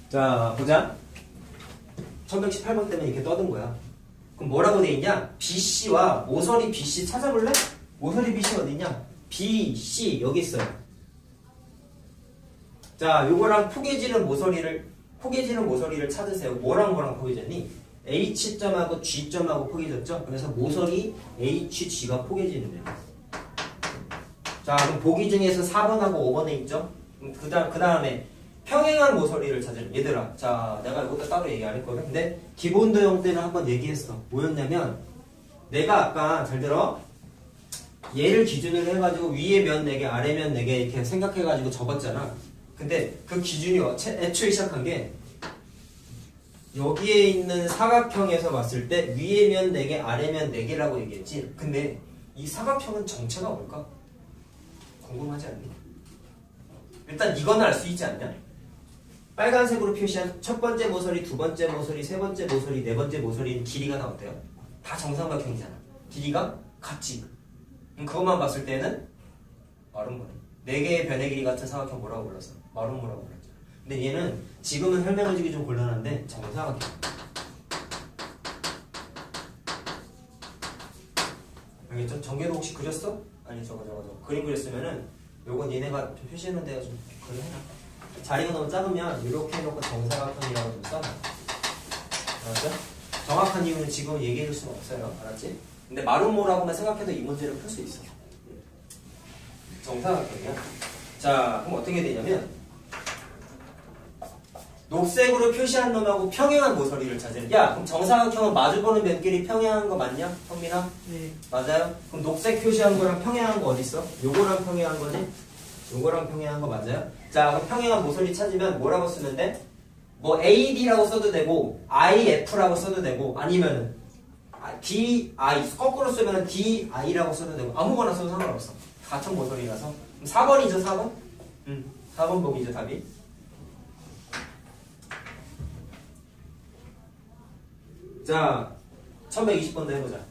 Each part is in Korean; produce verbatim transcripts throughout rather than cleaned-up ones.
자, 보자. 천백십팔 번 때문에 이렇게 떠든 거야. 그럼 뭐라고 돼 있냐? 비씨와 모서리 비씨 찾아볼래? 모서리 비씨 어디 있냐? 비씨 여기 있어요. 자, 요거랑 포개지는 모서리를 포개지는 모서리를 찾으세요. 뭐랑 뭐랑 포개졌니? H점하고 G점하고 포개졌죠? 그래서 모서리 에이치지가 포개지는 거예요. 자, 그럼 보기 중에서 사 번하고 오 번에 있죠? 그 다음, 그 다음에 평행한 모서리를 찾으는 얘들아. 자, 내가 이것도 따로 얘기 안 했거든. 근데 기본 도형 때는 한번 얘기했어. 뭐였냐면 내가 아까 잘 들어. 얘를 기준으로 해가지고 위에 면 네 개, 아래 면 네 개 이렇게 생각해가지고 접었잖아. 근데 그 기준이 애초에 시작한 게 여기에 있는 사각형에서 봤을 때 위에 면 네 개, 아래 면 네 개라고 얘기했지. 근데 이 사각형은 정체가 뭘까? 궁금하지 않니? 일단 이거는 알 수 있지 않냐? 빨간색으로 표시한 첫 번째 모서리, 두 번째 모서리, 세 번째 모서리, 네 번째 모서리는 길이가 다 어때요? 다 정삼각형이잖아. 길이가 같지. 그것만 봤을 때는 마름모래. 네 개의 변의 길이 같은 사각형 뭐라고 불렀어? 마름모라고 불렀잖아. 근데 얘는 지금은 설명해주기 좀 곤란한데 정사각형. 알겠죠? 전개도 혹시 그렸어? 아니 저거 저거 저거 그림 그렸으면은 요건 얘네가 좀 표시하는 데가 좀 그래 해놔. 자리가 너무 작으면 이렇게 해놓고 정사각형이라고 좀 써놔. 알았죠? 정확한 이유는 지금 얘기해줄 수는 없어요. 알았지? 근데 마름모라고만 생각해도 이 문제를 풀 수 있어. 정사각형이야. 자, 그럼 어떻게 되냐면 녹색으로 표시한 놈하고 평행한 모서리를 찾으는. 야, 그럼 정사각형은 마주보는 면끼리 평행한 거 맞냐? 현민아? 네. 맞아요? 그럼 녹색 표시한 거랑 평행한 거 어디 있어? 요거랑 평행한 거지? 요거랑 평행한 거 맞아요? 자, 그럼 평행한 모서리 찾으면 뭐라고 쓰면 돼? 뭐 에이디라고 써도 되고 아이에프라고 써도 되고 아니면은 디아이 거꾸로 쓰면 디아이라고 써도 되고 아무거나 써도 상관없어. 같은 모서리라서. 그럼 사 번이죠, 사 번? 응. 사 번 보기죠, 답이. 자, 천백이십 번도 해보자.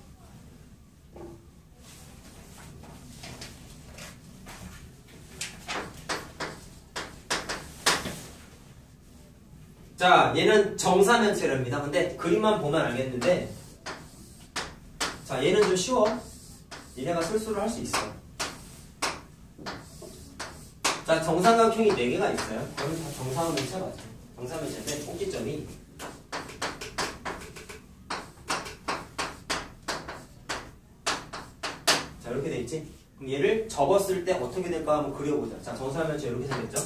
자, 얘는 정사면체랍니다. 근데 그림만 보면 알겠는데, 자, 얘는 좀 쉬워. 얘네가 술수를 할 수 있어. 자, 정삼각형이 네 개가 있어요. 그럼 다 정사면체 맞아. 정사면체인데 꼭지점이 자, 이렇게 돼 있지? 그럼 얘를 접었을 때 어떻게 될까 한번 그려보자. 자, 정사면체 이렇게 생겼죠?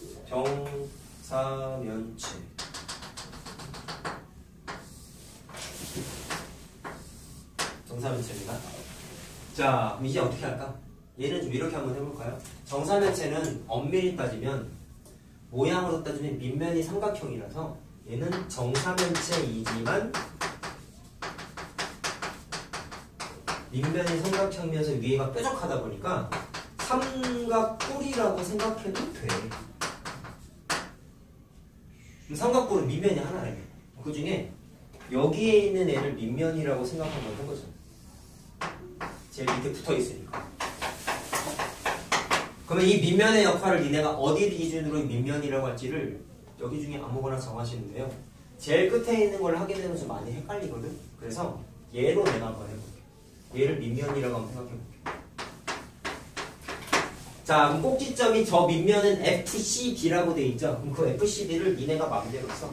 정사면체. 정사면체입니다. 자, 그럼 이제 어떻게 할까? 얘는 좀 이렇게 한번 해볼까요? 정사면체는 엄밀히 따지면 모양으로 따지면 밑면이 삼각형이라서 얘는 정사면체이지만 밑면이 삼각형이면서 위에가 뾰족하다 보니까 삼각뿔이라고 생각해도 돼. 삼각뿔은 밑면이 하나예요. 그 중에 여기에 있는 애를 밑면이라고 생각하면 해보죠. 제일 밑에 붙어 있으니까. 그러면 이 밑면의 역할을 니네가 어디 기준으로 밑면이라고 할지를 여기 중에 아무거나 정하시는데요. 제일 끝에 있는 걸 하게 되면 좀 많이 헷갈리거든. 그래서 얘로 내가 한번 해볼게. 얘를 밑면이라고 한번 생각해볼게. 자, 그럼 꼭지점이 저 밑면은 에프씨디라고 돼 있죠. 그럼 그 에프씨디를 니네가 마음대로 써.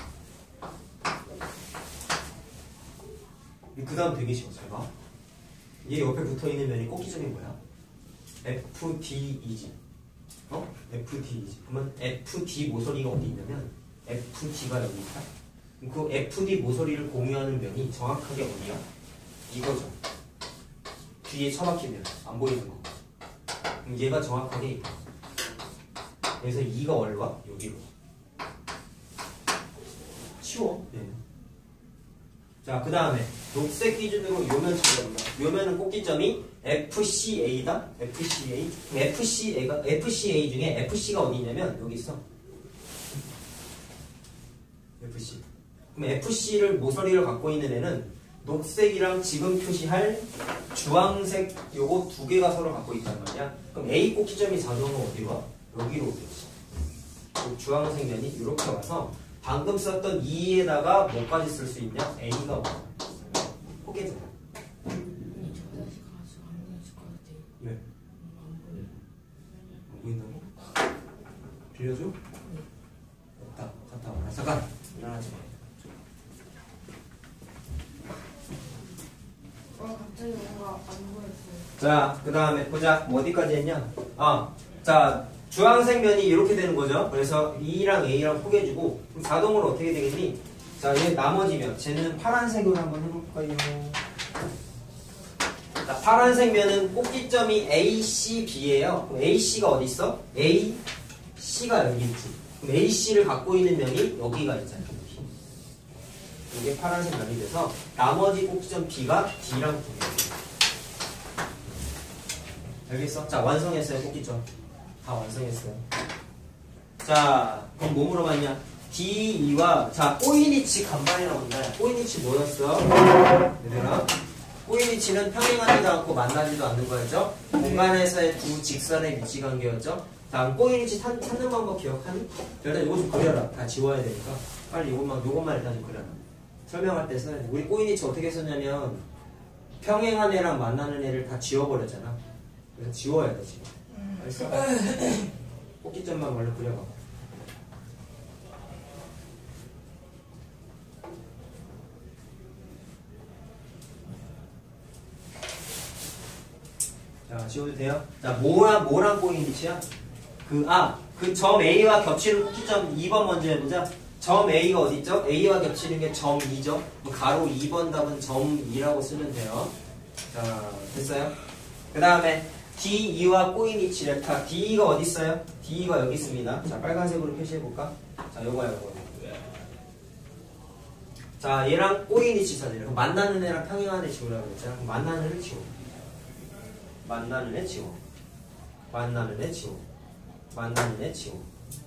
그 다음 되게 쉬워. 잘 봐. 얘 옆에 붙어있는 면이 꼭지점이 뭐야? 에프디이지. 어? 에프디이지. 그러면 에프디 모서리가 어디 있냐면 에프디가 여기 있다. 그럼 그 에프디 모서리를 공유하는 면이 정확하게 어디야? 이거죠. 뒤에 처박힌 면. 안 보이는 거. 그럼 얘가 정확하게 이거. 그래서 이가 어디로 와? 여기로. 쉬워. 네. 자, 그 다음에 녹색 기준으로 요면 찾아보자. 요면은 꼭지점이 에프씨에이다. 에프씨에이. 에프씨에이가 에프씨에이 중에 에프씨가 어디 있냐면 여기 있어. 에프씨. 그럼 에프씨를 모서리를 갖고 있는 애는 녹색이랑 지금 표시할 주황색 요거 두 개가 서로 갖고 있단 말이야. 그럼 A 꼭지점이 자동으로 어디로 와? 여기로 오겠지. 주황색 면이 이렇게 와서 방금 썼던 이에다가 뭐까지 쓸 수 있냐? A가 와. 포개져. 왜? 안 보인다고? 빌려줘? 됐다. 갔다 와라. 잠깐. 일어나지 마. 어, 갑자기 뭔가 안 보였어요. 자, 그 다음에 보자. 뭐 어디까지 했냐? 아, 자, 주황색 면이 이렇게 되는 거죠. 그래서 E랑 A랑 포개주고 그럼 자동으로 어떻게 되겠니? 자, 얘 나머지 면. 쟤는 파란색으로 한번 해볼까요? 자, 파란색 면은 꼭지점이 A, C, B예요. 그럼 A, C가 어디 있어? A, C가 여기 있지. 그럼 A, C를 갖고 있는 면이 여기가 있잖아. 이게 파란색 면이 돼서 나머지 꼭지점 B가 D랑 포개해요. 알겠어? 자, 완성했어요, 꼭지점. 다 완성했어요. 자, 그럼 뭐 물어봤냐? 디 이와, 자, 꼬이니치 간반이라고 한다. 꼬이니치 뭐였어? 얘들아. 꼬이니치는 평행하지도 않고 만나지도 않는 거였죠? 공간에서의 두 직선의 위치 관계였죠? 다음 꼬이니치 찾, 찾는 방법 기억하니? 일단 이거 좀 그려라. 다 지워야 되니까. 빨리 이것만, 이것만 일단 좀 그려라. 설명할 때 써야 돼. 우리 꼬이니치 어떻게 썼냐면, 평행한 애랑 만나는 애를 다 지워버렸잖아. 그래서 지워야 돼, 지금. 알겠어? 꼭지점만 원래 그려봐. 자, 지워도 돼요? 자, 뭐랑, 뭐랑 꼬이니치야? 그, 아, 그 점 A와 겹치는 꼭지점 이 번 먼저 해보자. 점 A가 어디 있죠? A와 겹치는 게 점 이죠? 가로 이 번 답은 점 이라고 쓰면 돼요. 자, 됐어요? 그 다음에 디 이와 꼬이니치 렉타. D가 어디 있어요? D가 여기 있습니다. 자, 빨간색으로 표시해볼까? 자, 요거야, 요거. 자, 얘랑 꼬이니치 찾으려. 만나는 애랑 평행한 애 지우라고 했잖아. 만나는 애 지워. 만나는 애 지워. 만나는 애 지워. 만나는 애 지워.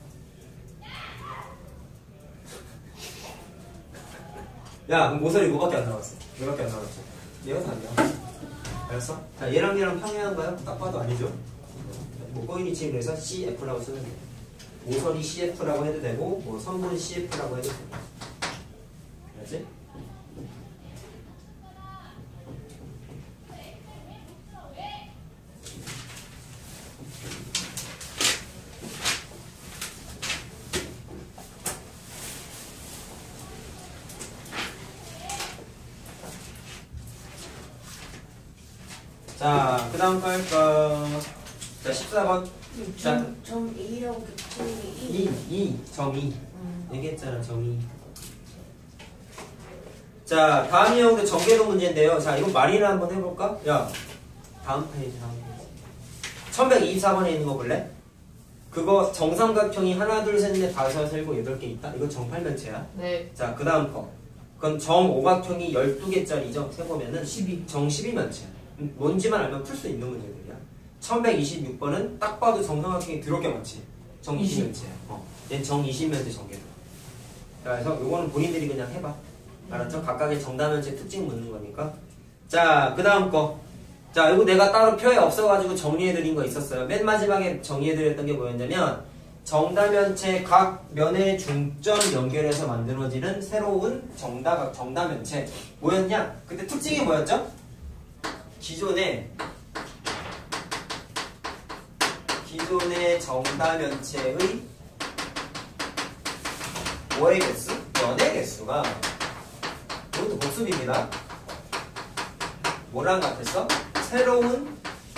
야, 그럼 모서리 뭐밖에 안 나왔어? 얘밖에 안 나왔어. 얘가 답이야. 알았어? 자, 얘랑 얘랑 평행한가요? 딱 봐도 아니죠? 뭐 꼬이니치 그래서 씨에프라고 쓰면 돼. 모서리 씨에프라고 해도 되고, 뭐 선분 씨에프라고 해도 되고. 알았지? 자, 그 다음 거 할까? 자, 십사 번. 자, 점 이라고 겹치는 게 이, 이, 점 이. 음. 얘기했잖아, 점 이. 자, 다음 유형도 전개도 문제인데요. 자, 이거 말이나 한번 해볼까? 야, 다음 페이지, 다음 페이지. 천백이십사 번에 있는 거 볼래? 그거 정삼각형이 하나, 둘, 셋, 넷, 다섯, 여섯, 일곱, 여덟 개 있다? 이거 정팔면체야. 네. 자, 그 다음 거. 그건 정오각형이 열두 개짜리죠? 세보면은 십이, 정 십이 면체야. 뭔지만 알면 풀 수 있는 문제들이야. 천백이십육 번은 딱 봐도 정삼각형이 더럽게 많지. 정 이십 면체야. 어. 얘는 정 이십 면체 전개다. 그래서 요거는 본인들이 그냥 해봐. 알았죠? 각각의 정다면체 특징 묻는 거니까. 자, 그 다음 거. 자, 이거 내가 따로 표에 없어가지고 정리해드린 거 있었어요. 맨 마지막에 정리해드렸던 게 뭐였냐면, 정다면체 각 면의 중점 연결해서 만들어지는 새로운 정다각, 정다면체. 뭐였냐? 그때 특징이 뭐였죠? 기존의, 기존의 정다면체의 뭐의 개수? 면의 개수가 이것도 복습입니다. 뭐랑 같았어? 새로운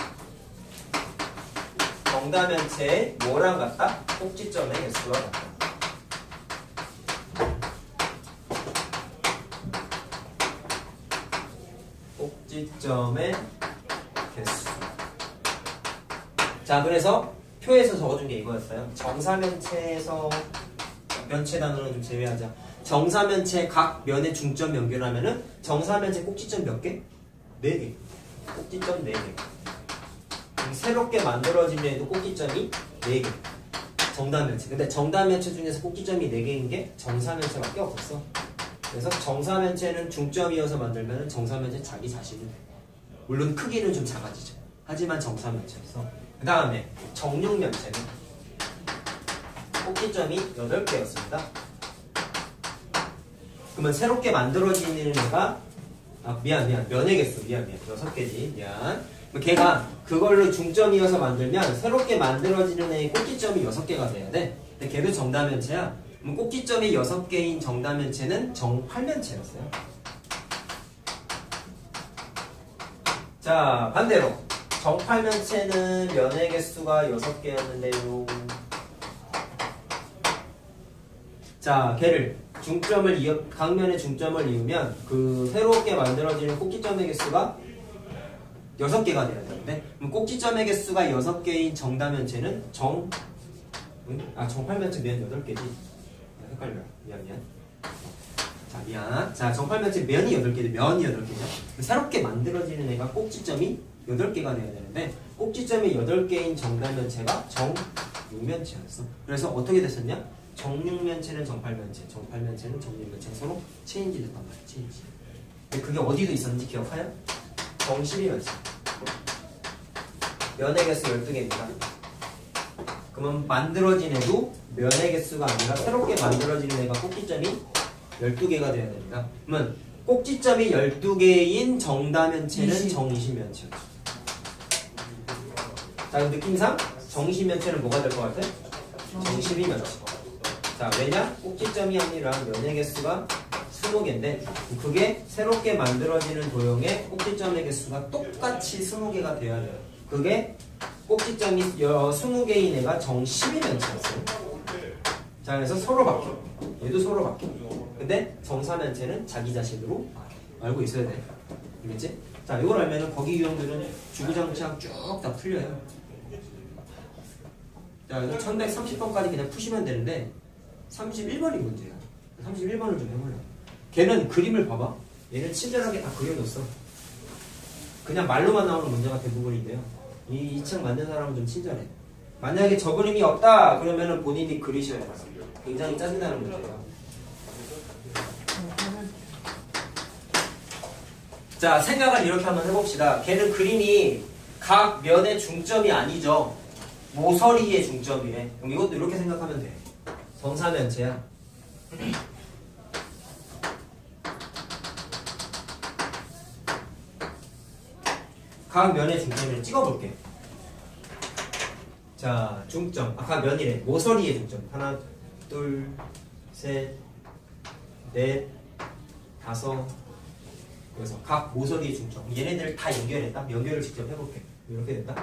정다면체의 뭐랑 같다? 꼭지점의 개수와 같다. 꼭지점의 개수. 자, 그래서 표에서 적어준 게 이거였어요. 정사면체에서 면체 단어는 좀 제외하자. 정사면체 각 면의 중점 연결하면은 정사면체 꼭지점 몇 개? 네 개. 꼭지점 네 개. 새롭게 만들어진 데에도 꼭지점이 네 개. 정다면체. 근데 정다면체 중에서 꼭지점이 네 개인 게 정사면체밖에 없었어. 그래서 정사면체는 중점이어서 만들면 정사면체 자기 자신이 돼. 물론 크기는 좀 작아지죠. 하지만 정사면체에서. 그 다음에 정육면체는 꼭지점이 여덟 개였습니다. 그러면 새롭게 만들어지는 애가 아 미안 미안 면의 개수 미안 미안 여섯 개지 미안. 걔가 그걸로 중점이어서 만들면 새롭게 만들어지는 애의 꼭지점이 여섯 개가 돼야 돼. 근데 걔도 정다면체야. 그럼 꼭지점이 여섯 개인 정다면체는 정팔면체였어요. 자 반대로 정팔면체는 면의 개수가 여섯 개였는데요. 자 걔를 중점을 이어 각면의 중점을 이으면 그 새롭게 만들어지는 꼭지점의 개수가 여섯 개가 돼야 되는데 그럼 꼭지점의 개수가 여섯 개인 정다면체는 정 응? 아 정팔면체 면 여덟 개지. 헷갈려. 미안 미안. 자 미안. 자 정팔면체 면이 여덟 개지 면이 여덟 개죠. 새롭게 만들어지는 애가 꼭지점이 여덟 개가 돼야 되는데 꼭지점이 여덟 개인 정다면체가 정육면체였어. 그래서 어떻게 됐었냐? 정육면체는 정팔면체, 정팔면체는 정육면체 서로 체인지 됐단 말이야. 체인지. 근데 그게 어디도 있었는지 기억하여? 정십이면체. 면의 개수 열두 개입니다. 그러면 만들어진 애도 면의 개수가 아니라 새롭게 만들어지는 애가 꼭지점이 열두 개가 돼야 됩니다. 그러면 꼭지점이 열두 개인 정다면체는 정이십면체였죠. 자, 느낌상 정이십면체는 뭐가 될 것 같아? 정십이면체. 자, 왜냐? 꼭지점이 아니라 면의 개수가 스무 개인데 그게 새롭게 만들어지는 도형의 꼭지점의 개수가 똑같이 스무 개가 돼야 돼요. 그게 꼭지점이 스무 개인 애가 정십이면체였어요. 자, 그래서 서로 바뀌어. 얘도 서로 바뀌어. 근데 정사면체는 자기 자신으로 알고 있어야 돼. 알겠지? 자, 이걸 알면은 거기 유형들은 주구장창 쭉 다 풀려요. 자, 그래서 천백삼십 번까지 그냥 푸시면 되는데 삼십일 번이 문제야. 삼십일 번을 좀 해볼래. 걔는 그림을 봐봐. 얘는 친절하게 다 그려줬어. 그냥 말로만 나오는 문제가 대부분인데요. 이 이 층 만든 사람은 좀 친절해. 만약에 저 그림이 없다 그러면은 본인이 그리셔야 돼요. 굉장히 짜증나는 문제예요. 자, 생각을 이렇게 한번 해봅시다. 걔는 그림이 각 면의 중점이 아니죠. 모서리의 중점이래. 그럼 이것도 이렇게 생각하면 돼. 정사면체야. 각 면의 중점을 찍어볼게. 자, 중점. 아, 각 면이래. 모서리의 중점. 하나, 둘, 셋, 넷, 다섯. 그래서 각 모서리의 중점. 얘네들을 다 연결했다. 연결을 직접 해볼게. 이렇게 됐다.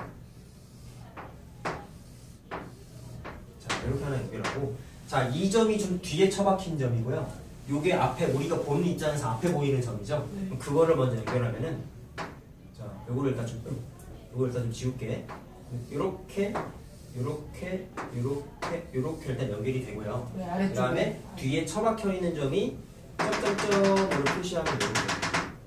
자, 이렇게 하나 연결하고. 자, 이 점이 좀 뒤에 처박힌 점이고요. 요게 앞에 우리가 보는 입장에서 앞에 보이는 점이죠. 네. 그럼 그거를 먼저 연결하면은, 자, 요거를 일단 좀, 요걸 일단 좀 지울게. 요렇게, 요렇게, 요렇게, 요렇게 일단 연결이 되고요. 네, 그 다음에 뒤에 처박혀 있는 점이 점점점으로 표시하면 되는 거예요.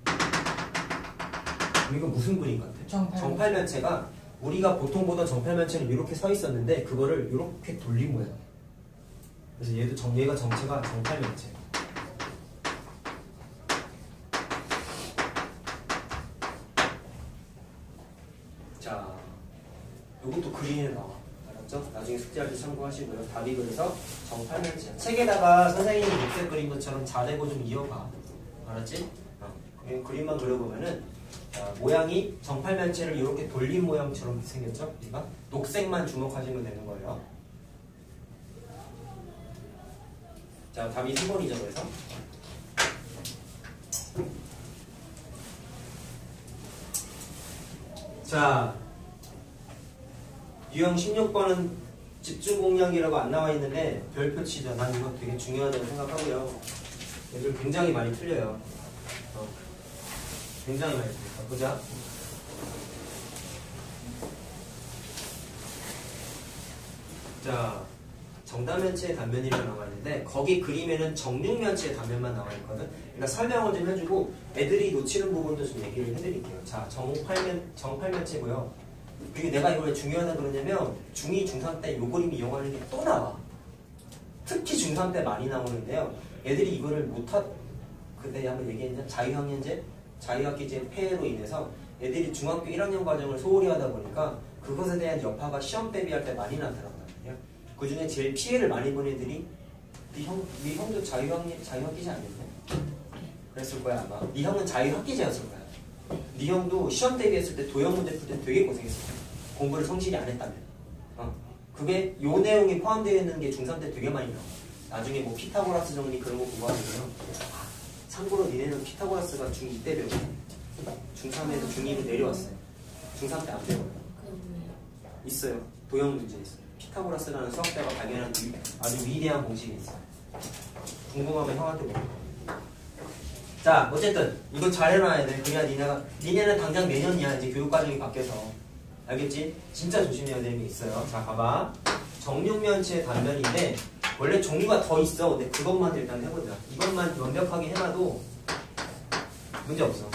이거 무슨 그림 같아? 정팔. 정팔면체가 우리가 보통 보던 정팔면체는 이렇게 서 있었는데 그거를 이렇게 돌린 거예요. 그래서 얘도 정, 얘가 정체가 정팔면체. 자, 요것도 그림에 나와. 알았죠? 나중에 숙제할 때 참고하시고요. 답이 그래서 정팔면체. 책에다가 선생님이 녹색 그린 것처럼 자대고 좀 이어가. 알았지? 어. 그냥 그림만 그려보면은 자, 모양이 정팔면체를 이렇게 돌린 모양처럼 생겼죠? 그러니까 녹색만 주목하시면 되는 거예요. 자, 답이 세 번이죠, 그래서. 자, 유형 십육 번은 집중 공략이라고 안 나와 있는데 별표 치죠. 난 이거 되게 중요하다고 생각하고요. 얘들 굉장히 많이 틀려요. 어. 굉장히 많이 틀려요. 보자. 자, 정다면체의 단면이라고 나와 있는데 거기 그림에는 정육면체의 단면만 나와 있거든. 그러니까 설명을 좀 해주고 애들이 놓치는 부분도 좀 얘기를 해드릴게요. 자, 정팔면, 정팔면체고요. 그리고 내가 이걸 왜 중요하다 그러냐면 중이, 중삼 때 요 그림이 이용하는 게 또 나와. 특히 중삼 때 많이 나오는데요. 애들이 이거를 못하, 그때 한번 얘기했냐? 자유학년제? 자유학기제 폐해로 인해서 애들이 중학교 일 학년 과정을 소홀히 하다 보니까 그것에 대한 여파가 시험 대비할 때 많이 나타난단 말이에요. 그 중에 제일 피해를 많이 본 애들이 네 형, 네 형도 자유학기, 자유학기제 아니었네? 그랬을 거야 아마. 네 형은 자유학기제였을 거야. 네 형도 시험 대비했을 때 도형 문제 풀 때 되게 고생했을 거야. 공부를 성실히 안 했다면. 어. 그게 요 내용이 포함되어 있는 게 중삼 때 되게 많이 나와. 나중에 뭐 피타고라스 정리 그런 거 공부하면 참고로 니네는 피타고라스가 중이 때 배워. 중삼에서 중이로 내려왔어요. 중삼 때 안 배워요. 그게 뭐예요? 있어요. 도형 문제 있어요. 피타고라스라는 수학자가 발견한 위, 아주 위대한 공식이 있어요. 궁금하면 형한테 물어봐. 자, 어쨌든 이거 잘 해놔야 돼. 그래야 니네가 니네는 당장 내년이야. 이제 교육 과정이 바뀌어서. 알겠지? 진짜 조심해야 되는 게 있어요. 자, 봐봐. 정육면체의 단면인데 원래 종류가 더 있어. 근데 그것만 일단 해보자. 이것만 완벽하게 해놔도 문제 없어.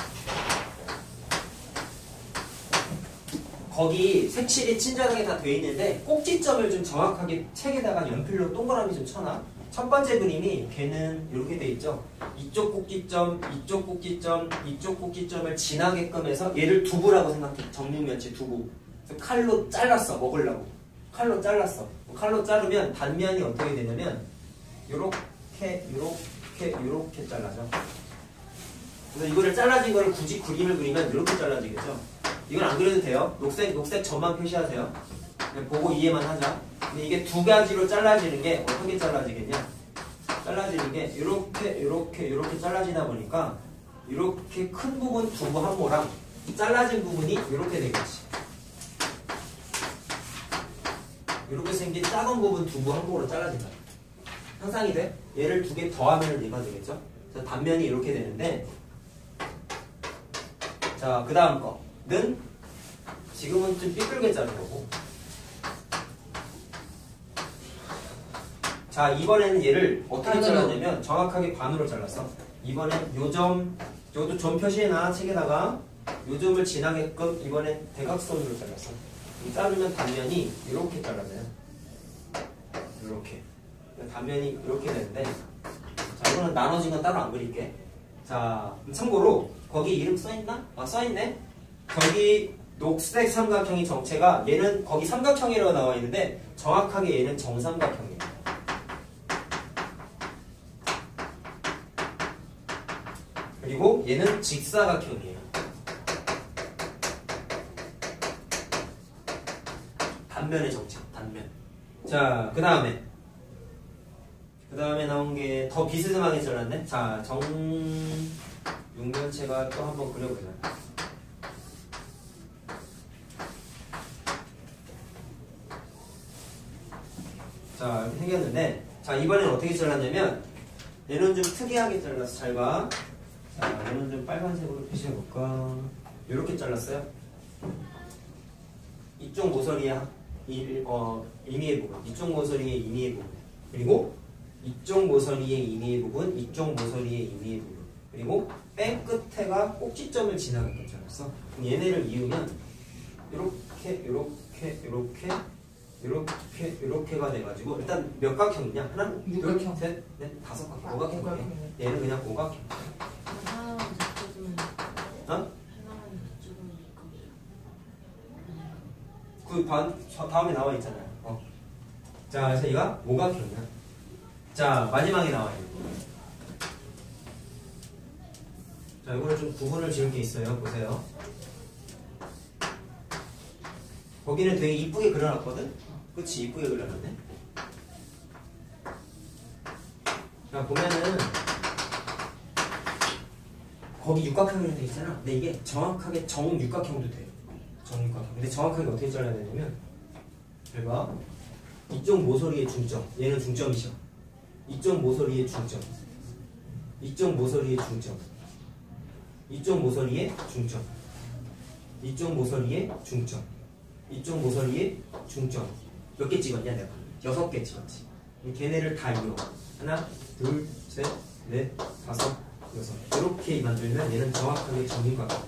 거기 색칠이 친절하게 다 돼 있는데 꼭지점을 좀 정확하게 책에다가 연필로 동그라미 좀 쳐놔. 첫 번째 그림이 걔는 이렇게 돼 있죠. 이쪽 꼭지점, 이쪽 꼭지점, 이쪽 꼭지점을 지나게끔 해서 얘를 두부라고 생각해. 정육면체 두부. 그래서 칼로 잘랐어. 먹으려고. 칼로 잘랐어. 칼로 자르면 단면이 어떻게 되냐면 요렇게 요렇게 요렇게 잘라져. 그래서 이거를 잘라진 거를 굳이 그림을 그리면 이렇게 잘라지겠죠. 이건 안 그려도 돼요. 녹색 녹색 점만 표시하세요. 그냥 보고 이해만 하자. 근데 이게 두 가지로 잘라지는 게 어떻게 잘라지겠냐? 잘라지는 게 이렇게 이렇게 이렇게 잘라지다 보니까 이렇게 큰 부분 두부 한 모랑 잘라진 부분이 이렇게 되겠지. 이렇게 생긴 작은 부분 두부 한 모로 잘라진다. 상상이 돼? 얘를 두 개 더하면 얘가 되겠죠? 그래서 단면이 이렇게 되는데, 자, 그 다음 거는 지금은 좀 삐뚤게 자른 거고. 자, 이번에는 얘를 어떻게 잘랐냐면 정확하게 반으로 잘랐어. 이번엔 요점, 요것도 점 표시해놔 책에다가. 요점을 지나게끔 이번엔 대각선으로 잘랐어. 자르면 단면이 이렇게 잘라져요. 이렇게 단면이 이렇게 되는데, 자, 이거는 나눠진 건 따로 안 그릴게. 자, 참고로 거기 이름 써있나? 아, 써있네. 거기 녹색 삼각형이 정체가 얘는 거기 삼각형이라고 나와 있는데 정확하게 얘는 정삼각형이에요. 그리고 얘는 직사각형이에요. 단면의 정체, 단면. 자, 그 다음에 그 다음에 나온 게 더 비스듬하게 잘랐네. 자, 정육면체가 또 한번 그려보자. 자, 이렇게 생겼는데, 자, 이번엔 어떻게 잘랐냐면 얘는 좀 특이하게 잘랐어. 잘 봐. 자, 얘는 좀 빨간색으로 표시해볼까. 이렇게 잘랐어요. 이쪽 모서리에 이, 어, 임의의 부분, 이쪽 모서리의 임의의 부분, 그리고 이쪽 모서리의 임의의 부분, 이쪽 모서리의 임의의 부분, 그리고 뺀 끝에가 꼭지점을 지나게끔 잘랐어. 얘네를 이으면 이렇게, 이렇게, 이렇게, 이렇게, 이렇게가 돼가지고 일단 몇 각형이냐? 하나, 육각형. 둘, 셋, 넷, 다섯 각형. 오각형이네. 얘는 그냥 오각형. 하나만 더 찍으면 어? 하나만 더 찍으면 될까? 그 반, 다음에 나와 있잖아요. 어. 자, 그래서 얘가 오각형이야. 자, 마지막에 나와요. 자, 이거는 좀 구분을 지을 게 있어요. 보세요. 거기는 되게 이쁘게 그려놨거든? 그치? 이쁘게 그려놨네? 자, 보면은 거기 육각형으로 돼 있잖아. 근데 이게 정확하게 정육각형도 돼요. 정육각형. 근데 정확하게 어떻게 잘라야 되냐면, 잘 봐. 이쪽 모서리의 중점. 얘는 중점이죠. 이쪽 모서리의 중점. 이쪽 모서리의 중점. 이쪽 모서리의 중점. 이쪽 모서리의 중점. 이쪽 모서리의 중점. 몇 개 찍었냐 내가? 여섯 개 찍었지. 걔네를 다 이어. 하나, 둘, 셋, 넷, 다섯, 여섯. 이렇게 만들면 얘는 정확하게 정육각형.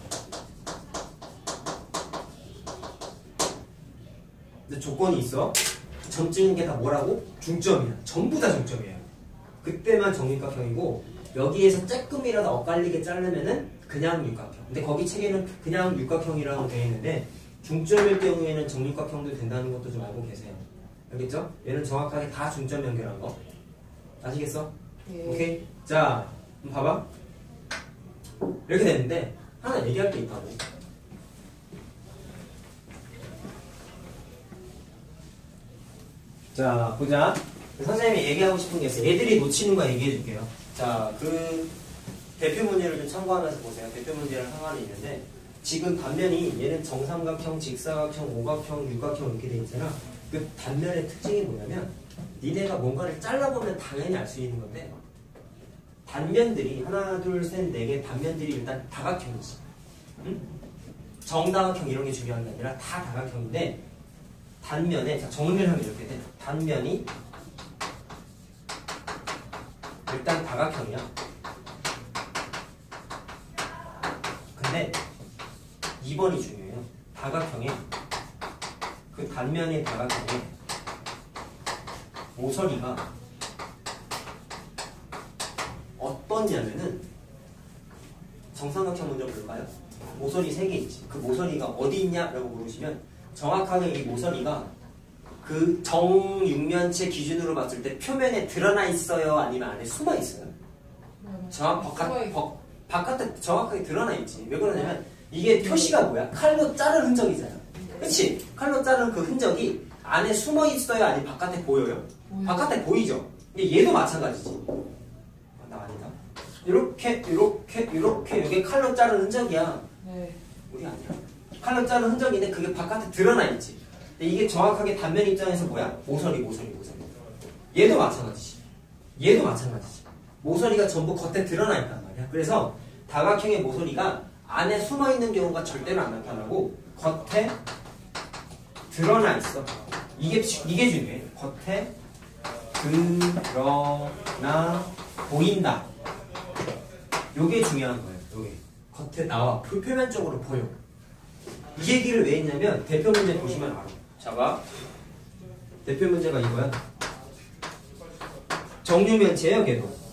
근데 조건이 있어. 점 찍는 게 다 뭐라고? 중점이야. 전부 다 중점이에요. 그때만 정육각형이고, 여기에서 조금이라도 엇갈리게 자르면은 그냥 육각형. 근데 거기 책에는 그냥 육각형이라고 되어 있는데, 중점일 경우에는 정육각형도 된다는 것도 좀 알고 계세요. 알겠죠? 얘는 정확하게 다 중점 연결한 거. 아시겠어? 예. 오케이? 자, 그럼 봐봐. 이렇게 됐는데 하나 얘기할 게 있다고. 자, 보자. 선생님이 얘기하고 싶은 게 있어요. 애들이 놓치는 거 얘기해 줄게요. 자, 그 대표 문제를 좀 참고하면서 보세요. 대표 문제랑 상관이 있는데 지금 단면이 얘는 정삼각형, 직사각형, 오각형, 육각형 이렇게 돼 있잖아. 그 단면의 특징이 뭐냐면 니네가 뭔가를 잘라보면 당연히 알 수 있는 건데 단면들이 하나, 둘, 셋, 네 개 단면들이 일단 다각형이지. 응? 정다각형 이런 게 중요한 게 아니라 다 다각형인데 단면에, 자, 정리를 하면 이렇게 돼. 단면이 일단 다각형이야. 근데 이 번이 중요해요. 다각형에 그 단면의 다각형에 모서리가 어떠냐면은 정삼각형 먼저 볼까요? 모서리 세 개 있지. 그 모서리가 어디 있냐라고 물으시면 정확하게 이 모서리가 그 정육면체 기준으로 봤을 때 표면에 드러나 있어요? 아니면 안에 숨어 있어요? 정확 바깥, 바, 바깥에 정확하게 드러나 있지. 왜 그러냐면 이게 표시가 뭐야? 칼로 자른 흔적이잖아. 그치? 칼로 자른 그 흔적이 안에 숨어 있어요? 아니면 바깥에 보여요? 보여. 바깥에 보이죠? 근데 얘도 마찬가지지. 아, 나 아니다. 이렇게 이렇게 이렇게 이게 칼로 자른 흔적이야. 네. 우리 아니야. 칼로 자른 흔적인데 그게 바깥에 드러나 있지. 근데 이게 정확하게 단면 입장에서 뭐야? 모서리, 모서리, 모서리. 얘도 마찬가지지. 얘도 마찬가지지. 모서리가 전부 겉에 드러나 있단 말이야. 그래서 다각형의 모서리가 안에 숨어 있는 경우가 절대로 안 나타나고 겉에 드러나 있어. 이게 이게 중요해. 겉에 드러나 보인다. 요게 중요한 거예요. 요게 겉에 나와 표, 표면적으로 보여. 이 얘기를 왜 했냐면 대표 문제 보시면 알아. 자 봐. 대표 문제가 이거야. 정육면체예요, 걔도.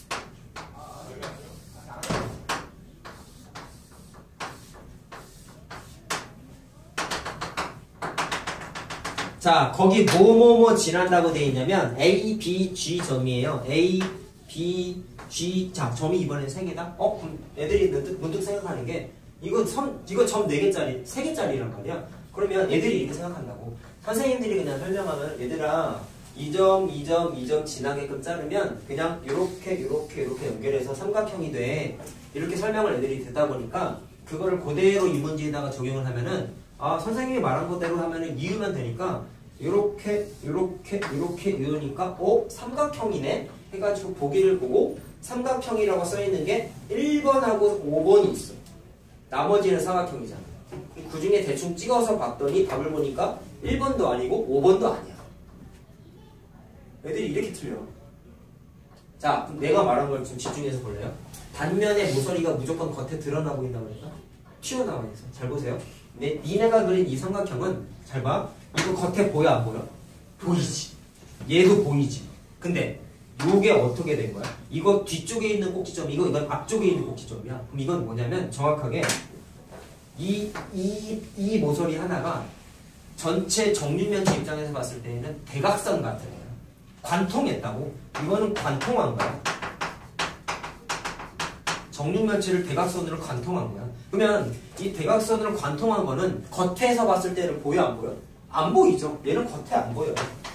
자, 거기 뭐뭐뭐 지난다고 돼 있냐면 A, B, G 점이에요. A, B, G. 자, 점이 이번엔 세 개다. 어, 그럼 애들이 문득, 문득 생각하는 게 이거 점, 이거 점 네 개짜리, 세 개짜리란 말이야. 그러면 애들이 이렇게 생각한다고. 선생님들이 그냥 설명하면 얘들아 이 점, 이 점, 이 점 지나게끔 자르면 그냥 이렇게 이렇게 이렇게 연결해서 삼각형이 돼. 이렇게 설명을 애들이 듣다 보니까 그거를 그대로 이 문제에다가 적용을 하면은 아, 선생님이 말한 것대로 하면은 이으면 되니까 요렇게 요렇게 요렇게 이으니까 어? 삼각형이네? 해가지고 보기를 보고 삼각형이라고 써있는 게 일 번하고 오 번이 있어. 나머지는 삼각형이잖아. 그 중에 대충 찍어서 봤더니 답을 보니까 일 번도 아니고 오 번도 아니야. 애들이 이렇게 틀려. 자, 그럼 내가 말한 걸 좀 집중해서 볼래요? 단면의 모서리가 무조건 겉에 드러나 보인다고 그랬나? 튀어나와 있어. 잘 보세요. 네, 니네가 그린 이 삼각형은 잘 봐. 이거 겉에 보여 안 보여? 보이지. 얘도 보이지. 근데 요게 어떻게 된 거야? 이거 뒤쪽에 있는 꼭지점, 이거 이건 앞쪽에 있는 꼭지점이야. 그럼 이건 뭐냐면 정확하게 이, 이, 이 모서리 하나가 전체 정육면체 입장에서 봤을 때는 대각선 같은 거야. 관통했다고. 이거는 관통한 거야. 정육면체를 대각선으로 관통한 거야. 그러면 이 대각선으로 관통한 거는 겉에서 봤을 때는 보여 안 보여? 안 보이죠. 얘는 겉에 안 보여.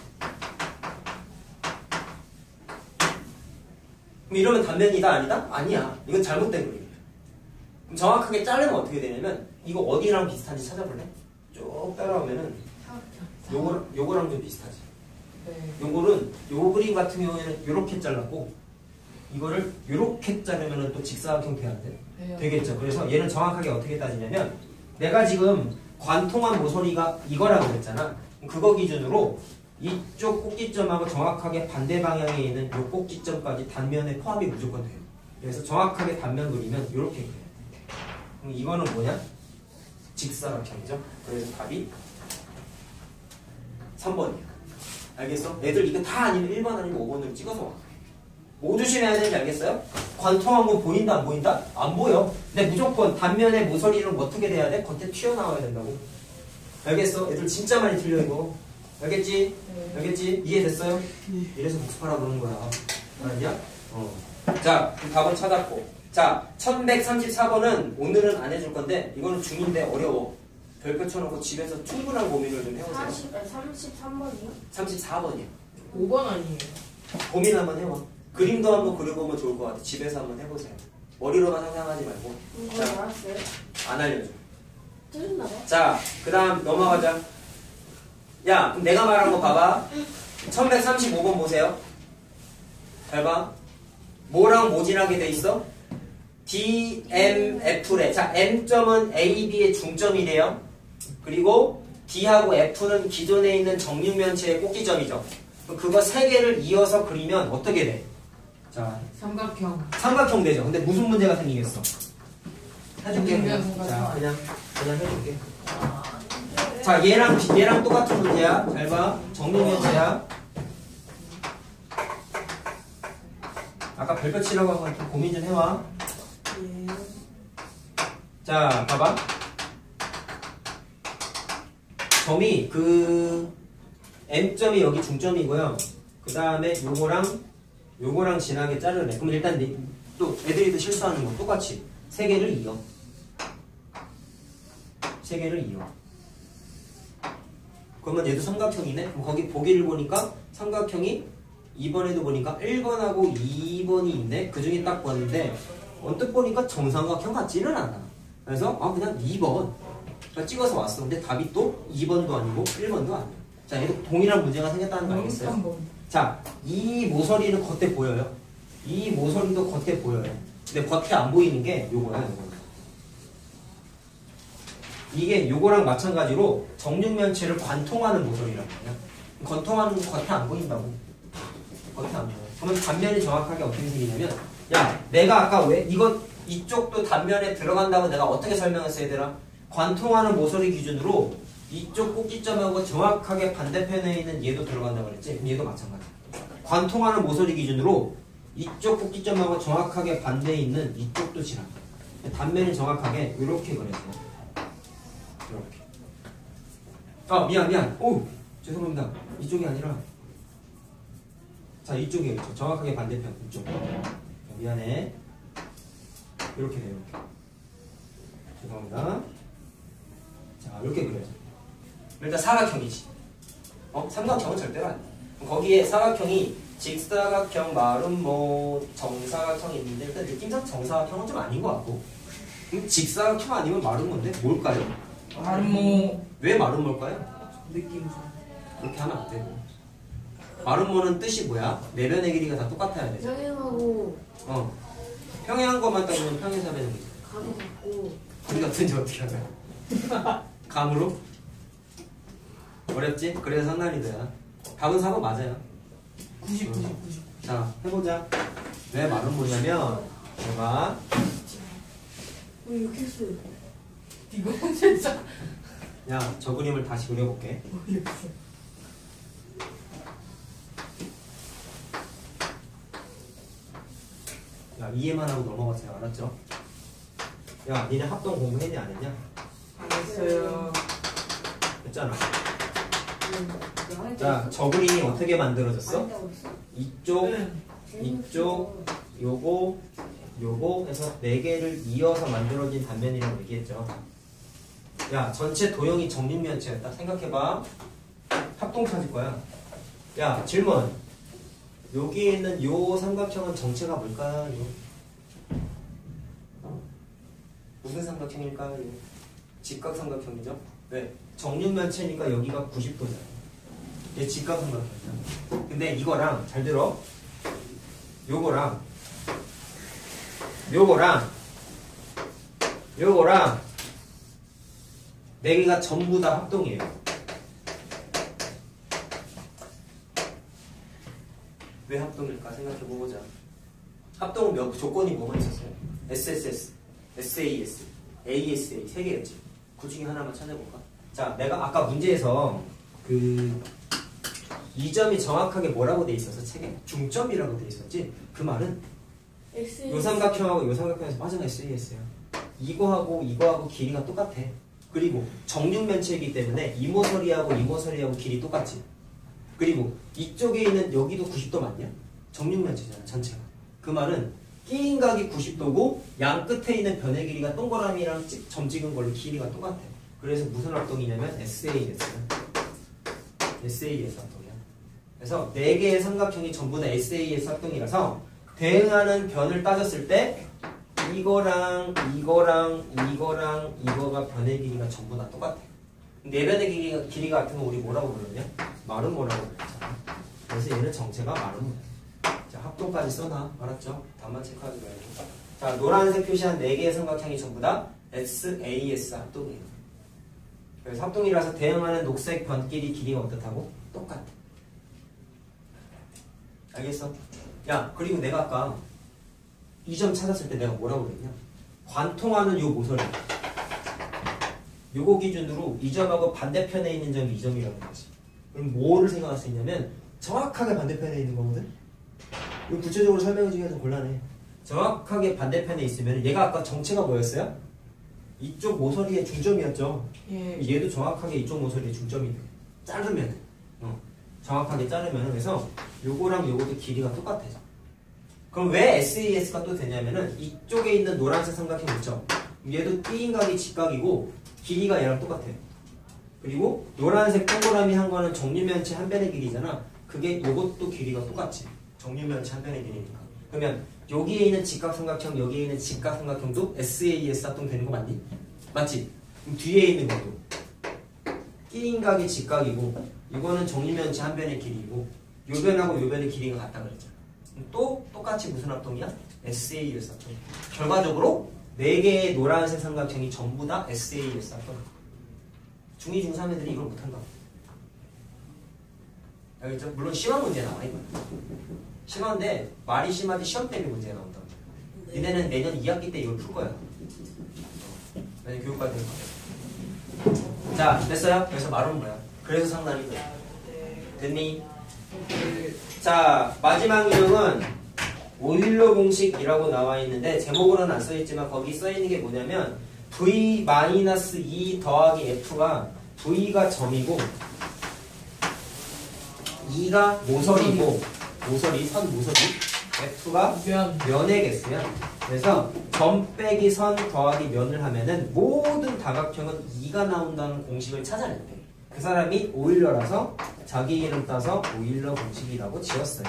그럼 이러면 단면이다 아니다? 아니야. 이건 잘못된 그림이야. 그럼 정확하게 자르면 어떻게 되냐면 이거 어디랑 비슷한지 찾아볼래? 쭉 따라오면은 요거, 요거랑 좀 비슷하지. 네. 요거는 요 그림 같은 경우에는 요렇게 잘랐고 이거를 요렇게 자르면은 또 직사각형 돼야 돼. 네. 되겠죠. 그래서 얘는 정확하게 어떻게 따지냐면 내가 지금 관통한 모서리가 이거라고 그랬잖아. 그거 기준으로 이쪽 꼭지점하고 정확하게 반대 방향에 있는 요 꼭지점까지 단면에 포함이 무조건 돼요. 그래서 정확하게 단면 그리면 요렇게 그려요. 그럼 이거는 뭐냐? 직사각형이죠. 그래서 답이 삼 번이야. 알겠어? 애들 이거 다 아니면 일 번 아니면 오 번으로 찍어서 와. 뭐 조심해야 되는지 알겠어요? 관통한 거 보인다 안 보인다? 안 보여. 근데 무조건 단면의 모서리는 어떻게 돼야 돼? 겉에 튀어나와야 된다고. 알겠어? 애들 진짜 많이 틀려 이거. 알겠지? 네. 알겠지? 이해됐어요? 이래서 복습하라 그러는 거야. 알았냐? 어. 자, 그 답은 찾았고. 자, 천백삼십사 번은 오늘은 안 해줄 건데 이거는 중인데 어려워. 별표 쳐놓고 집에서 충분한 고민을 좀 해보세요. 사십, 아니, 삼십삼 번이요? 삼십사 번이야. 오 번 아니에요? 고민 한번 해봐. 그림도 한번 그려보면 좋을 것 같아. 집에서 한번 해보세요. 머리로만 상상하지 말고. 이거 자, 알았어요? 안 알려줘. 틀렸나 봐? 자, 그 다음 넘어가자. 야, 그럼 내가 말한 거 봐봐. 천백삼십오 번 보세요. 잘 봐. 뭐랑 모진하게 돼 있어? 디, 엠, 에프래. 자, M점은 A, B의 중점이래요. 그리고 D하고 F는 기존에 있는 정육면체의 꼭지점이죠. 그럼 그거 세 개를 이어서 그리면 어떻게 돼? 자, 삼각형. 삼각형 되죠. 근데 무슨 문제가 생기겠어? 해줄게. 그냥. 정육면 자, 그냥, 그냥 해줄게. 아, 자, 얘랑, 얘랑 똑같은 문제야. 잘 봐. 정육면체야. 아까 별표 치라고 한 건 좀 고민 좀 해와. 예. 자, 봐봐. 점이 그 M점이 여기 중점이고요. 그 다음에 요거랑 요거랑 진하게 자르네. 그럼 일단 네- 또 애들이도 실수하는 거 똑같이 세 개를 이어. 세 개를 이어. 그러면 얘도 삼각형이네. 그럼 거기 보기를 보니까 삼각형이 이번에도 보니까 일 번하고 이 번이 있네. 그 중에 딱 봤는데 언뜻 보니까 정삼각형 같지는 않아. 그래서 아 그냥 이 번 그러니까 찍어서 왔어. 근데 답이 또 이 번도 아니고 일 번도 아니야. 자, 얘도 동일한 문제가 생겼다는 거 알겠어요? 삼 번. 자, 이 모서리는 겉에 보여요. 이 모서리도 겉에 보여요. 근데 겉에 안 보이는 게 요거야, 요거. 이게 요거랑 마찬가지로 정육면체를 관통하는 모서리란 말이야. 관통하는 거 겉에 안 보인다고. 겉에 안 보여. 그러면 단면이 정확하게 어떻게 생기냐면, 야, 내가 아까 왜 이거 이쪽도 단면에 들어간다고 내가 어떻게 설명했어, 얘들아? 관통하는 모서리 기준으로 이쪽 꼭지점하고 정확하게 반대편에 있는 얘도 들어간다고 그랬지? 그럼 얘도 마찬가지야. 관통하는 모서리 기준으로 이쪽 꼭지점하고 정확하게 반대에 있는 이쪽도 지나가. 단면이 정확하게 이렇게 그려져. 이렇게. 아, 미안, 미안. 오, 죄송합니다. 이쪽이 아니라. 자, 이쪽이에요. 이쪽. 정확하게 반대편. 이쪽. 미안해. 이렇게 돼요. 이렇게. 죄송합니다. 자, 이렇게 그려져. 일단 사각형이지. 어? 삼각형은 절대로 아니야. 거기에 사각형이 직사각형, 마름모, 정사각형이 있는데 일단 느낌상 정사각형은 좀 아닌 것 같고. 그럼 직사각형 아니면 마름모인데 뭘까요? 마름모. 왜 마름모일까요? 느낌상. 그렇게 하면 안 되고. 마름모는 뜻이 뭐야? 내면의 길이가 다 똑같아야 돼. 평행하고 어. 평행한 것만 따지면 평행사변은 거지. 가로 같고. 우리 같은지 어떻게 하냐? 감으로? 어렵지? 그래서 상난이도야. 답은 사 번 맞아요. 구십, 구십, 구십. 자, 해보자. 왜 말은 뭐냐면, 봐봐. 왜 이렇게 했어요? 이거 진짜 야, 저 그림을 다시 그려볼게. 모르겠어. 야, 이해만 하고 넘어가세요. 알았죠? 야, 니네 합동 공부했냐, 안 했냐? 안 했어요. 했잖아. 네. 자, 저 그림이 어떻게 만들어졌어? 한다고 했어? 이쪽, 이쪽, 요거, 요거 해서 네 개를 이어서 만들어진 단면이라고 얘기했죠. 야, 전체 도형이 정육면체였다. 생각해봐. 합동 찾을 거야. 야, 질문. 여기 있는 요 삼각형은 정체가 뭘까요? 무슨 삼각형일까요? 직각삼각형이죠. 왜? 정육면체니까 여기가 구십 도잖아. 얘 직각삼각형이야. 근데 이거랑 잘 들어. 요거랑 요거랑 요거랑 네 개가 전부 다 합동이에요. 왜 합동일까 생각해보자. 합동은 몇 조건이 뭐만 있었어요? 에스에스에스, 에스에이에스, 에이에스에이 세 개였지. 그 중에 하나만 찾아볼까? 자, 내가 아까 문제에서 그 이 점이 정확하게 뭐라고 돼 있어서 책에 중점이라고 돼 있었지. 그 말은 요 삼각형하고 요 삼각형에서 빠진 에스에이에스야. 이거하고 이거하고 길이가 똑같아. 그리고 정육면체이기 때문에 이 모서리하고 이 모서리하고 길이 똑같지. 그리고 이쪽에 있는 여기도 구십 도 맞냐? 정육면체잖아 전체가. 그 말은 끼인각이 구십 도고 양 끝에 있는 변의 길이가 동그라미랑 찍, 점 찍은 걸로 길이가 똑같아. 그래서 무슨 합동이냐면 에스에이에스. 에스에이에스 합동이야. 그래서 네 개의 삼각형이 전부 다 에스에이에스 합동이라서 대응하는 변을 따졌을 때 이거랑 이거랑 이거랑 이거가 변의 길이가 전부 다 똑같아. 네 변의 길이가, 길이가 같은 거 우리 뭐라고 부르냐? 마름모라고 그랬잖아. 그래서 얘는 정체가 마름모. 자, 합동까지 써놔. 알았죠? 답만 체크하지 말고. 자, 노란색 표시한 네 개의 삼각형이 전부 다 에스에이에스 합동이에요. 그래서 합동이라서 대응하는 녹색 변끼리 길이가 어떻다고? 똑같아. 알겠어? 야, 그리고 내가 아까 이 점 찾았을 때 내가 뭐라고 그랬냐? 관통하는 요 모서리. 요거 기준으로 이 점하고 반대편에 있는 점이 이 점이라는 거지. 그럼 뭐를 생각할 수 있냐면 정확하게 반대편에 있는 거거든? 이거 구체적으로 설명해주기가 좀 곤란해. 정확하게 반대편에 있으면 얘가 아까 정체가 뭐였어요? 이쪽 모서리의 중점이었죠. 예. 얘도 정확하게 이쪽 모서리의 중점이 돼. 자르면 어. 정확하게 자르면 그래서 요거랑 요것도 길이가 똑같아져. 그럼 왜 에스이에스가 또 되냐면은 이쪽에 있는 노란색 삼각형 있죠? 얘도 B인각이 직각이고 길이가 얘랑 똑같아요. 그리고 노란색 동그라미 한 거는 정류면체 한 변의 길이잖아. 그게 요것도 길이가 똑같지. 정류면체 한 변의 길이니까. 그러면 여기에 있는 직각삼각형, 여기에 있는 직각삼각형도 에스에이에스 합동 되는 거 맞니? 맞지? 그럼 뒤에 있는 것도 B인각이 직각이고 이거는 정류면체 한 변의 길이고 요 변하고 요 변의 길이가 같다 그랬잖아. 또 똑같이 무슨 합동이야? 에스에이에스 합동. 결과적으로 네 개의 노란색 삼각형이 전부 다 에스에이에스 합동. 중이, 중삼 애들이 이걸 못한다. 알겠죠? 물론 시험 문제 나와 이거. 심한데 말이 심하지 시험 때문에 문제가 나온다. 네. 니네는 내년 이 학기 때 이걸 풀 거야. 내년 교육과 될 거야. 자, 됐어요? 그래서 말은 뭐야? 그래서 상담이 돼. 됐니? 자, 마지막 유형은 오일러 공식이라고 나와 있는데 제목으로는 안 써있지만 거기 써있는 게 뭐냐면 브이 마이너스 이 더하기 F가 V가 점이고 이가 모서리고 모서리, 선 모서리 F가 면. 면의 개수야. 그래서 점 빼기 선 더하기 면을 하면은 모든 다각형은 이가 나온다는 공식을 찾아냈대. 그 사람이 오일러라서 자기 이름 따서 오일러 공식이라고 지었어요.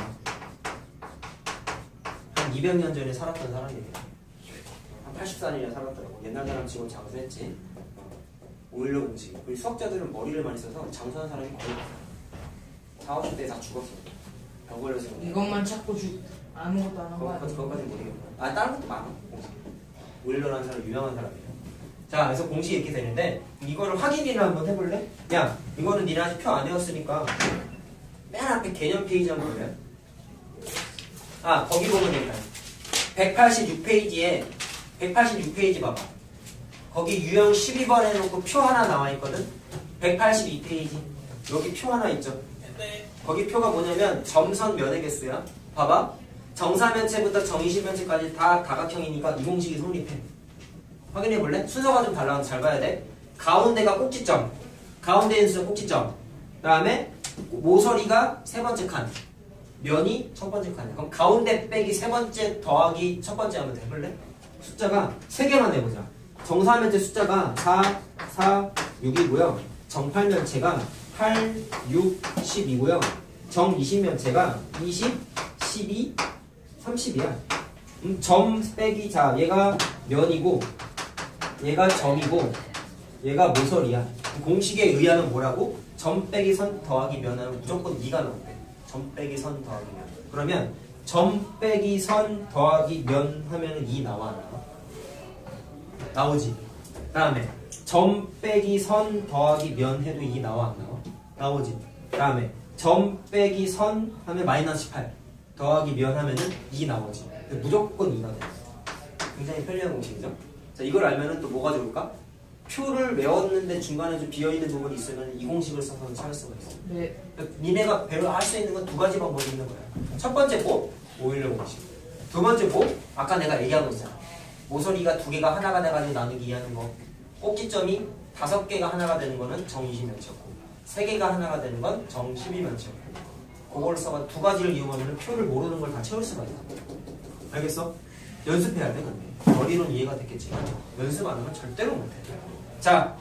한 이백 년 전에 살았던 사람이에요. 한 팔십사 년이나 살았더라고. 옛날 사람 치고 장수했지. 오일러 공식. 우리 수학자들은 머리를 많이 써서 장수한 사람이 거의 사오십 대에 다 죽었어. 병 걸려서. 이것만 찾고 주 아무것도 안 한 거 그것까지, 아니야? 그것까지 모르겠구나. 아, 다른 것도 많아. 공식. 오일러라는 사람 유명한 사람이에요. 자, 그래서 공식이 이렇게 되는데 이거를 확인이나 한번 해볼래? 야, 이거는 니네 아직 표 안 외웠으니까 맨 앞에 개념 페이지 한번 볼래? 아, 거기 보면 되겠다. 백팔십육 페이지에 백팔십육 페이지 봐봐. 거기 유형 십이 번 해놓고 표 하나 나와 있거든? 백팔십이 페이지. 여기 표 하나 있죠? 거기 표가 뭐냐면 점선 면의 개수야. 봐봐. 정사면체부터 정이십면체까지 다 다각형이니까 이 공식이 성립해. 확인해 볼래? 순서가 좀 달라서 잘 봐야 돼. 가운데가 꼭지점. 가운데 있는 숫자 꼭지점. 그 다음에 모서리가 세 번째 칸. 면이 첫 번째 칸이야. 그럼 가운데 빼기 세 번째 더하기 첫 번째 하면 해볼래? 숫자가 세 개만 내보자. 정사면체 숫자가 사, 사, 육이고요. 정팔면체가 팔, 육, 십이고요. 정이십면체가 이십, 십이, 삼십이야. 음, 점 빼기 자 얘가 면이고 얘가 점이고 얘가 모서리야. 공식에 의하면 뭐라고? 점 빼기 선 더하기 면하면 무조건 이가 나온대. 점 빼기 선 더하기 면. 그러면 점 빼기 선 더하기 면 하면은 이 나와 안 나와? 나오지. 그 다음에 점 빼기 선 더하기 면 해도 이 나와 안 나와? 나오지. 그 다음에 점 빼기 선 하면 마이너스 십팔 더하기 면 하면은 이 나오지. 무조건 이가 돼. 굉장히 편리한 공식이죠. 자, 이걸 알면은 또 뭐가 좋을까? 표를 외웠는데 중간에 좀 비어있는 부분이 있으면 이 공식을 써서 찾을 수가 있어. 네. 그러니까 니네가 배울 할 수 있는 건 두 가지 방법이 있는 거야. 첫 번째 뭐? 오일러 공식. 두 번째 뭐? 아까 내가 얘기한 거 있잖아. 모서리가 두 개가 하나가 돼가지고 나누기 하는 거. 꼭지점이 다섯 개가 하나가 되는 거는 정 이십 면체였고 세 개가 하나가 되는 건 정 십이 면체였고 그걸 써가 두 가지를 이용하면 표를 모르는 걸 다 채울 수가 있다. 알겠어? 연습해야 돼 근데 머리로는 이해가 됐겠지만 연습 안 하면 절대로 못해. 자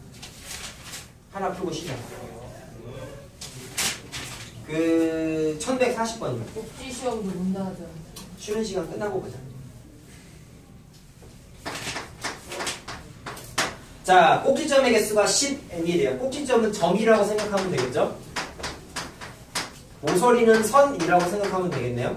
하나 풀고 시작. 그 천백사십 번이요. 복지 시험도 문다 하잖아. 쉬는 시간 끝나고 보자. 자, 꼭지점의 개수가 십 엔이래요. 꼭지점은 점이라고 생각하면 되겠죠? 모서리는 선이라고 생각하면 되겠네요.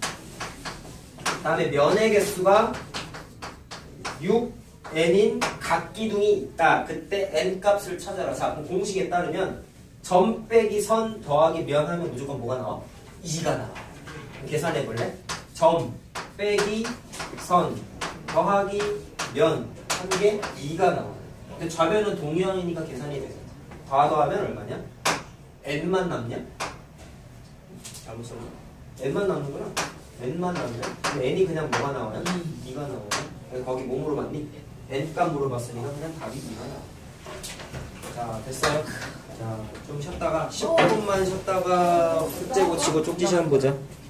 그 다음에 면의 개수가 육 엔인 각기둥이 있다. 그때 n 값을 찾아라. 자, 그럼 공식에 따르면 점 빼기 선 더하기 면 하면 무조건 뭐가 나와? 이가 나와. 계산해 볼래? 점 빼기 선 더하기 면 한 게 이가 나와. 근데 좌변은 동유항이니까 계산이 되죠. 다 더하면 얼마냐? n만 남냐? 잘못 썼나? n만 남는구나. n만 남냐? 그럼 n이 그냥 뭐가 나와요? 이가 나와요. 그래서 거기 뭐 물어봤니? n값 물어봤으니까 그냥 답이 이가 나와. 자, 됐어요? 자, 좀 쉬었다가 십 분만 쉬었다가 숙제 고치고 쪽지 시험 보자.